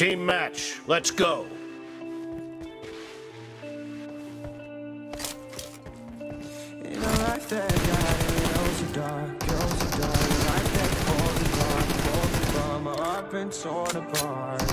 Team match, let's go. In a life that goes dark, life that falls apart, my heart been torn apart.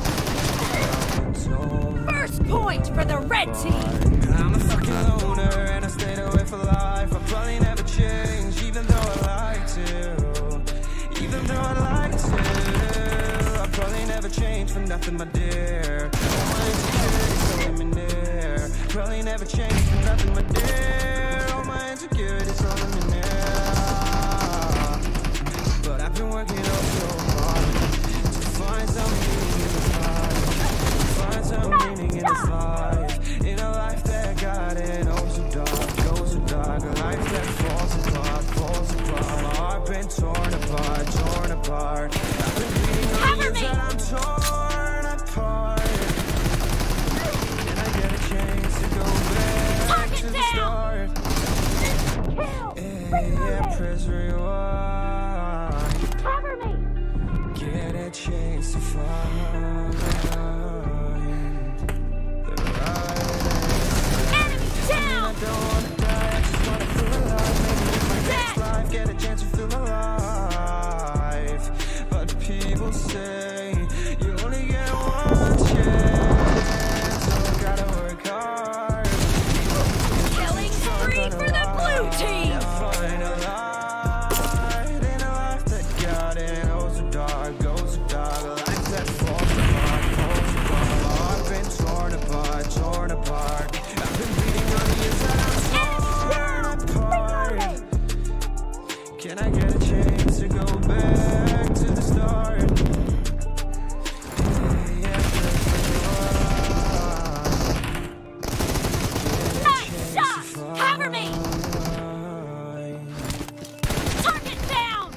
First point for the red team. I'm a fucking loner and I stayed away for life. I probably never change, even though I like to. Even though I like to, I probably never change for nothing, my dear. All my insecurities holding me near. Probably never change for nothing, my dear. All my insecurities holding me near. But I've been working on so hard to find some meaning in this life. To find some meaning in this life. In a life that got it oh so dark, goes so dark. A life that falls apart, falls apart. My heart been torn apart, torn apart. I've been reading on the inside, I'm torn apart. Can I get a chance to go back to the start? Yeah, press rewind. Cover me. Get a chance to find the right Enemy down. I don't wanna die, I just wanna feel alive. Maybe in my next life, get a chance to feel alive. But people say you only get one chance, so I gotta work hard. Killing spree for the blue team. Find a light in a life that got it oh so dark, goes so dark. A life that falls apart, falls apart. My heart been torn apart, torn apart. I've been bleeding on the inside, I'm torn apart. Can I get a chance to go back to the start? Nice shot. Cover me. Target down.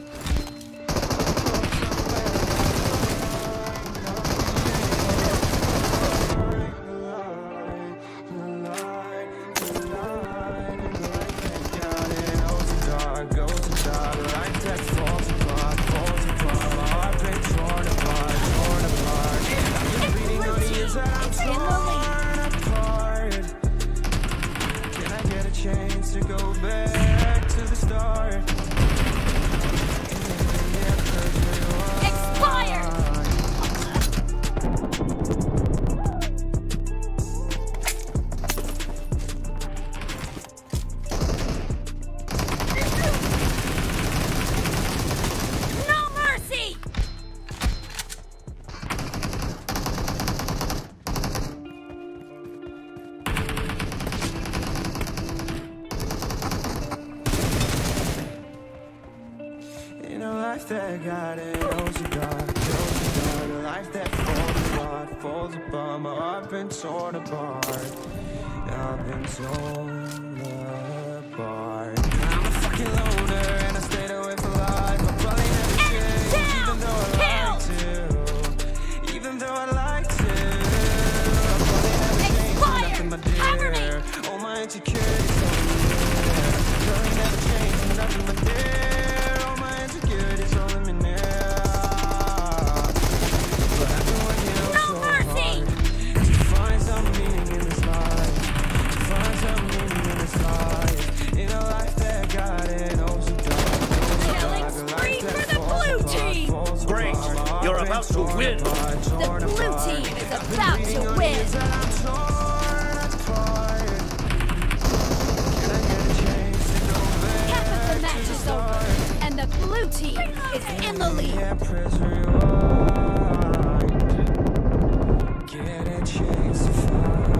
Chance to go back to the start. Expired. No mercy. In a life that got it oh so dark, goes so dark. A life that falls apart, falls apart. My heart been torn apart. I've been torn apart. I'm a fucking loner and I stayed away for life. I probably never change, even though I like to. Even though I like to, I probably never change for nothing, my dear. All my insecurities holding me near. Probably never change for nothing, my dear. Insecurities holding me near. But I've been working on so hard to find some meaning in this life. To find some meaning in this life. In a life that got it oh so dark. Killing spree for the blue team. Great, you're about to win. The blue team is about to win. Half of the match is over, and the blue team is in the lead. Get a chance to find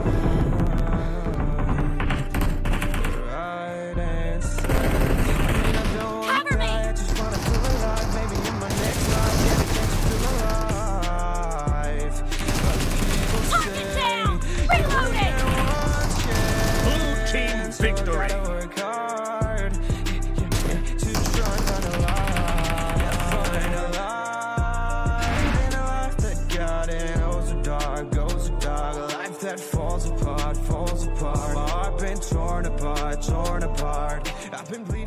the right answer. I mean, I don't wanna die, I just wanna feel alive. Maybe in my next life, get a chance to feel alive. But people Target say down. Reloading. Blue team victory. gotta work hard to try and find a light. Find a light in a life that got it oh so dark, goes so dark. A life that falls apart, falls apart. My heart been torn apart, torn apart. I've been bleeding.